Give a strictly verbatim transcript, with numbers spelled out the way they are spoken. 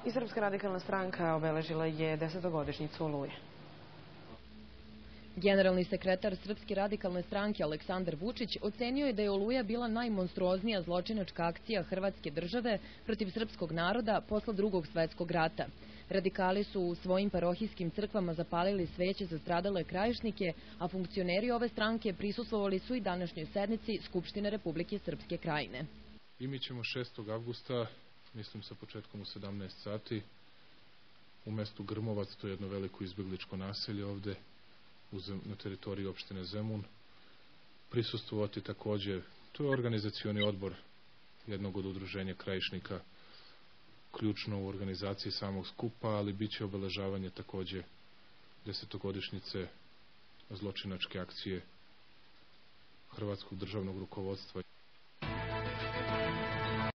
I Srpska radikalna stranka obeležila je desetogodišnjicu Oluje. Generalni sekretar Srpske radikalne stranke Aleksandar Vučić ocenio je da je Oluja bila najmonstruoznija zločinačka akcija Hrvatske države protiv srpskog naroda posle Drugog svetskog rata. Radikali su u svojim parohijskim crkvama zapalili sveće za stradale krajišnike, a funkcioneri ove stranke prisustvovali su i današnjoj sednici Skupštine Republike Srpske Krajine. I mi ćemo šestog avgusta, mislim sa početkom u sedamnaest sati, u mestu Grmovac, to je jedno veliko izbegličko naselje ovde, na teritoriji opštine Zemun, prisustvovati također, to je organizacioni odbor jednog od udruženja krajišnika, ključno u organizaciji samog skupa, ali bit će obeležavanje također desetogodišnjice zločinačke akcije hrvatskog državnog rukovodstva.